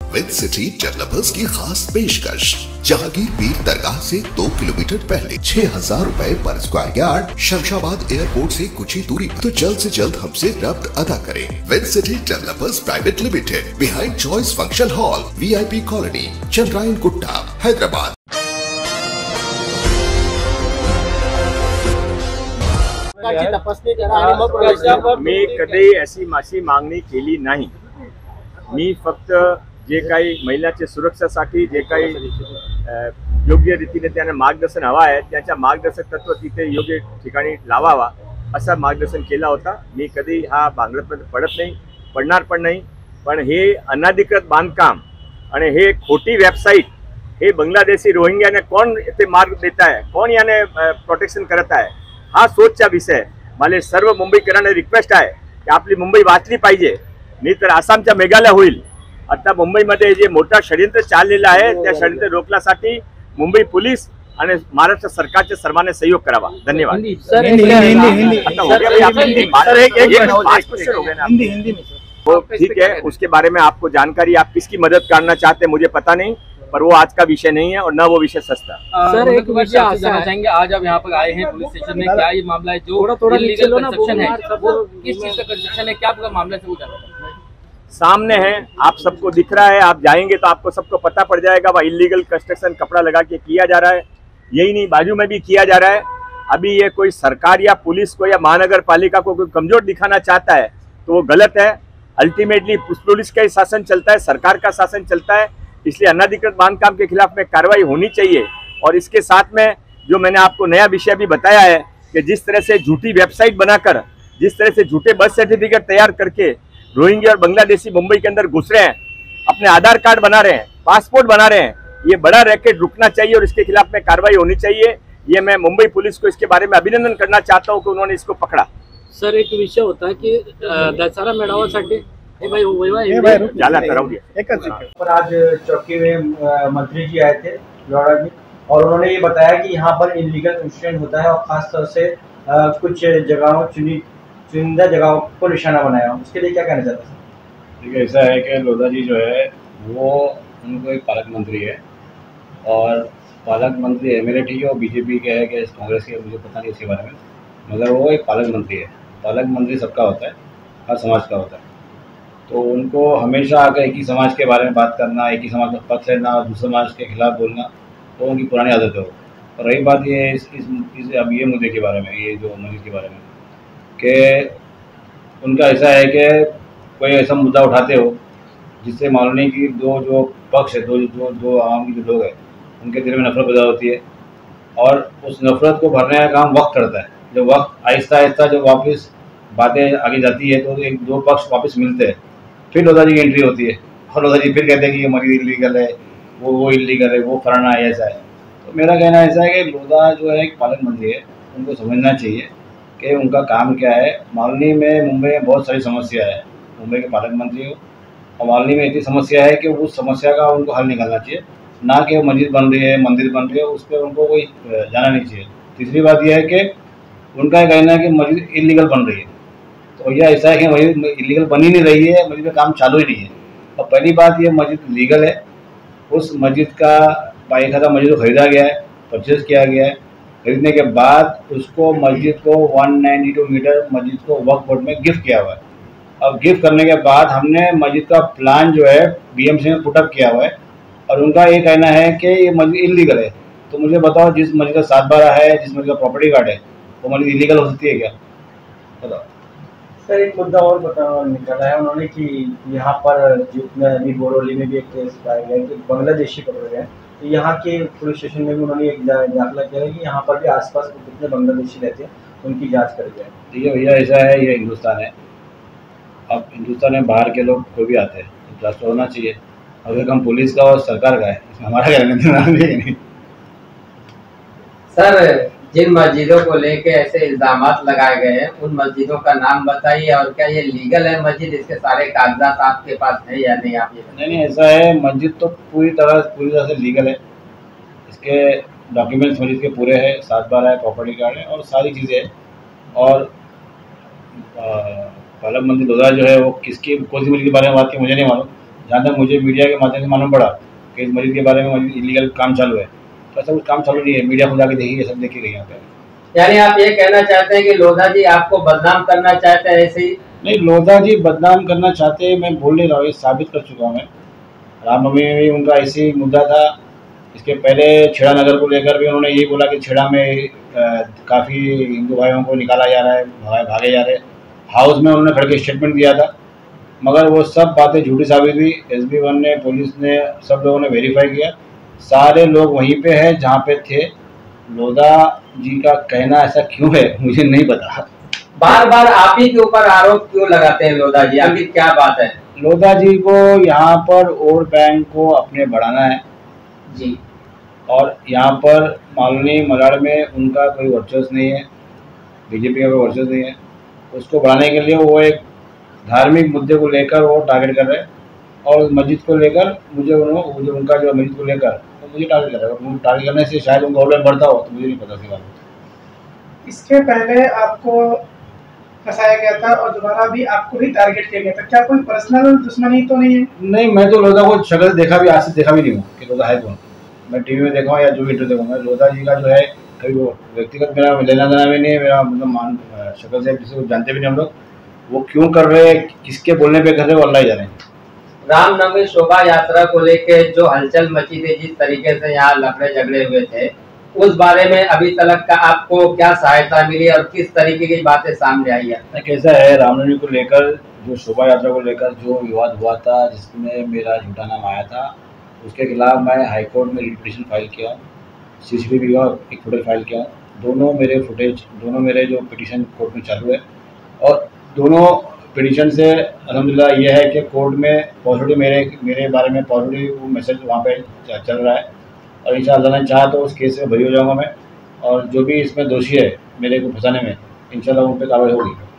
With city developers की खास पेशकश। जहांगीर पीर दरगाह से 2 किलोमीटर पहले 6,000 रुपए पर स्क्वायर यार्ड, शमशाबाद एयरपोर्ट से कुछ ही दूरी पर। तो जल्द से जल्द हमसे रब्त अदा करें। With city developers private limited, behind choice function hall, VIP colony, Chandrayangutta, Hyderabad. तपासणी करा आणि मग मी कधी अशी माशी मागणी केली नाही। मी फक्त जे काही महिलांच्या सुरक्षेसाठी जे काही योग्य रीतीने त्यांना मार्गदर्शन हवा आहे त्याच्या मार्गदर्शक तत्व तिथे योग्य ठिकाणी लावावा असं मार्गदर्शन केला होता। मी कधी हा भांगडतमध्ये पडत नाही, पडणार पण नाही। पण हे अनाधिकृत बांधकाम आणि हे खोटी वेबसाईट, हे बांग्लादेशी रोहिंग्याने कोण इथे मार्ग देत आहे, कोण याने प्रोटेक्शन करत आहे, हा सोचचा विषय। मला सर्व मुंबईकरांना रिक्वेस्ट आहे की आपली मुंबई वाचली पाहिजे, नाही तर आसामच्या मेघालय होईल। आता मुंबईमध्ये जे मोठा षडयंत्र चाललेलं आहे त्या षडयंत्र रोखण्यासाठी मुंबई पोलीस आणि महाराष्ट्र सरकारचे सर्वांनी सहयोग करावा। धन्यवाद। ठीक है, उसके बारे में आपको जानकारी, आप किसकी मदद करना चाहते हैं मुझे पता नहीं, पर वो आज का विषय नहीं है और न वो विषय सस्ता। सर एक विषय जानना चाहेंगे, आज आप यहाँ पर आए हैं पुलिस स्टेशन में, क्या ये मामला है जो इलीगल कंस्ट्रक्शन है, वो किस चीज का कंस्ट्रक्शन है, क्या पूरा मामला से वो जानना सामने है, आप सबको दिख रहा है। आप जाएंगे तो आपको सबको पता पड़ जाएगा वह इलीगल कंस्ट्रक्शन कपड़ा लगा के किया जा रहा है। यही नहीं, बाजू में भी किया जा रहा है। अभी ये कोई सरकार या पुलिस को या महानगर पालिका को कोई कमजोर दिखाना चाहता है तो वो गलत है। अल्टीमेटली पुलिस का ही शासन चलता है, सरकार का शासन चलता है, इसलिए अनाधिकृत बांधकाम के खिलाफ में कार्रवाई होनी चाहिए। और इसके साथ में जो मैंने आपको नया विषय भी बताया है कि जिस तरह से झूठी वेबसाइट बनाकर, जिस तरह से झूठे बर्थ सर्टिफिकेट तैयार करके रोहिंग्या और बांग्लादेशी मुंबई के अंदर घुस रहे हैं, अपने आधार कार्ड बना रहे हैं, पासपोर्ट बना रहे हैं, ये बड़ा रैकेट रुकना चाहिए और इसके खिलाफ में कार्रवाई होनी चाहिए। ये मैं मुंबई पुलिस को इसके बारे में अभिनंदन करना चाहता हूँ कि उन्होंने इसको पकड़ा। सर एक विषय होता है की दसरा मेळाव्यासाठी पर आज चौकी में मंत्री जी आए थे लौड़ा जी, और उन्होंने ये बताया कि यहाँ पर इलीगल कंस्ट्रक्शन होता है और खास तौर से कुछ जगहों चुनिंदा जगहों को निशाना बनाया। उसके लिए क्या कहना चाहते हैं? देखिए, ऐसा है कि लोधा जी जो है वो उनको एक पालक मंत्री है, और पालक मंत्री एमएलए के और बीजेपी के है कि कांग्रेस के, मुझे पता नहीं इसके बारे में, मगर वो एक पालक मंत्री है। पालक मंत्री सबका होता है, हर समाज का होता है। तो उनको हमेशा आकर एक ही समाज के बारे में बात करना, एक ही समाज का पक्ष लेना, दूसरे समाज के खिलाफ बोलना, तो उनकी पुरानी आदत है। और रही बात ये इस अब ये मुद्दे के बारे में, ये जो मस्जिद के बारे में, कि उनका ऐसा है कि कोई ऐसा मुद्दा उठाते हो जिससे मालूम नहीं कि जो पक्ष है, दो आवाम के जो लोग हैं, उनके दिल में नफरत पैदा होती है, और उस नफरत को भरने का काम वक्त करता है। जब वक्त आहिस्ता आहिस्ता जब वापस बातें आगे जाती है तो एक दो पक्ष वापस मिलते हैं, फिर लोधा जी की एंट्री होती है और लोधा जी फिर कहते हैं कि ये मस्जिद इलीगल है, वो इलीगल है, वो फलाना है, ऐसा है। तो मेरा कहना ऐसा है कि लोधा जो है एक पालक मंत्री है, उनको समझना चाहिए कि उनका काम क्या है। मालनी में, मुंबई में बहुत सारी समस्या है, मुंबई के पालक मंत्री हो, और मालनी में इतनी समस्या है कि उस समस्या का उनको हल निकालना चाहिए, ना कि वो मस्जिद बन रही है, मंदिर बन रही है, उस पर उनको कोई जाना नहीं चाहिए। तीसरी बात यह है कि उनका कहना है कि मस्जिद इलीगल बन रही है, तो यह ऐसा है कि मस्जिद इलीगल बन ही नहीं रही है, मस्जिद में काम चालू ही नहीं है। और पहली बात, ये मस्जिद लीगल है, उस मस्जिद का बाकायदा मस्जिद को खरीदा गया है, परचेज किया गया है। खरीदने के बाद उसको मस्जिद को 192 मीटर मस्जिद को वक्फ बोर्ड में गिफ्ट किया हुआ है। अब गिफ्ट करने के बाद हमने मस्जिद का प्लान जो है BMC में पुटअप किया हुआ है, और उनका ये कहना है कि ये मस्जिद इलीगल है। तो मुझे बताओ, जिस मस्जिद का 7/12 है, जिस मस्जिद का प्रॉपर्टी कार्ड है, वो मस्जिद इलीगल हो सकती है क्या? बताओ। सर एक मुद्दा और निकला है उन्होंने कि यहाँ पर जितने अभी बोरोली में भी एक केस पाया गया कि बांग्लादेशी पकड़े गए, तो यहाँ के पुलिस स्टेशन में भी उन्होंने एक दाखिला किया है कि यहाँ पर भी आसपास कितने बांग्लादेशी रहते हैं, उनकी जांच करी जाए। देखिए भैया, ऐसा है, ये हिंदुस्तान है। अब हिंदुस्तान में बाहर के लोग कोई भी आते हैं, ट्रस्ट होना चाहिए। अगर हम पुलिस का और सरकार का है, इसमें हमारा क्या नहीं। सर, जिन मस्जिदों को लेके ऐसे इल्जामात लगाए गए हैं, उन मस्जिदों का नाम बताइए, और क्या ये लीगल है मस्जिद, इसके सारे कागजात आपके पास है या नहीं? आप ये नहीं, ऐसा है, मस्जिद तो पूरी तरह से लीगल है। इसके डॉक्यूमेंट्स मस्जिद के पूरे हैं, 7/12 है, प्रॉपर्टी कार्ड है और सारी चीज़ें हैं। और पालक मंत्री लोधा जो है वो कौन सी मस्जिद के बारे में बात की मुझे नहीं मालूम। जहाँ तक मुझे मीडिया के माध्यम से मालूम पड़ा कि इस मस्जिद के बारे में इलीगल काम चालू है, तो ऐसा कुछ काम चालू नहीं है। मीडिया को जाके देखिए, सब देखी गई यहाँ पे। यानी आप ये कहना चाहते हैं कि लोधा जी आपको बदनाम करना चाहते हैं? ऐसे ही नहीं, लोधा जी बदनाम करना चाहते हैं मैं बोल नहीं रहा हूँ, ये साबित कर चुका हूँ मैं। रामनवमी में भी उनका ऐसे ही मुद्दा था। इसके पहले छेड़ा नगर को लेकर भी उन्होंने यही बोला कि छेड़ा में काफ़ी हिंदू भाइयों को निकाला जा रहा है, भागे जा रहे हैं। हाउस में उन्होंने खड़ के स्टेटमेंट दिया था, मगर वो सब बातें झूठी साबित हुई। SB1 ने, पुलिस ने, सब लोगों ने वेरीफाई किया, सारे लोग वहीं पे हैं जहाँ पे थे। लोधा जी का कहना ऐसा क्यों है मुझे नहीं पता। बार बार आप ही के ऊपर आरोप क्यों लगाते हैं लोधा जी? आखिर क्या बात है? लोधा जी को यहाँ पर वोट बैंक को अपने बढ़ाना है जी, और यहाँ पर मालूनी मलाड़ में उनका कोई वर्चस्व नहीं है, बीजेपी का कोई वर्चस्व नहीं है। उसको बढ़ाने के लिए वो एक धार्मिक मुद्दे को लेकर वो टारगेट कर रहे हैं, और मस्जिद को लेकर मुझे उनका जो मस्जिद को लेकर मुझे टारगेट कर रहा है। टारगेट करने से शायद उनका वोट बढ़ता हो, तो मुझे नहीं पता सी बात। इसके पहले आपको फंसाया गया था और दोबारा भी आपको ही टारगेट किया गया था, क्या कोई पर्सनल दुश्मनी तो नहीं है? नहीं, मैं तो लोधा को शक्ल देखा भी, आज से देखा भी नहीं हूँ कि लोधा है कौन। मैं टीवी में देखा हूँ या जो भी इंटरव्यू देखा हूँ, लोधा जी का जो है कभी वो व्यक्तिगत मेरा लेना देना भी नहीं है, मेरा मतलब शक्ल से किसी को जानते भी नहीं हम लोग। वो क्यों कर रहे हैं, किसके बोलने पे कर रहे हैं, वो अल्लाह ही जाने। रामनवमी शोभा यात्रा को लेके जो हलचल मची थी, जिस तरीके से यहाँ लफड़े झगड़े हुए थे, उस बारे में अभी तक का आपको क्या सहायता मिली और किस तरीके की बातें सामने आई है? कैसा है, रामनवमी को लेकर जो शोभा यात्रा को लेकर जो विवाद हुआ था, जिसमें मेरा झूठा नाम आया था, उसके खिलाफ मैं हाईकोर्ट में पिटीशन फाइल किया, CCTV का एक फुटेज फाइल किया। दोनों मेरे जो पिटीशन कोर्ट में चालू है, और दोनों पिटीशन से अल्हम्दुलिल्लाह ये है कि कोर्ट में पॉजिटिव मेरे बारे में पॉजिटिव मैसेज वहाँ पे चल रहा है, और इंशाअल्लाह ने चाहा तो उस केस में बरी हो जाऊँगा मैं, और जो भी इसमें दोषी है मेरे को फंसाने में, इंशाअल्लाह उन पर कार्रवाई होगी।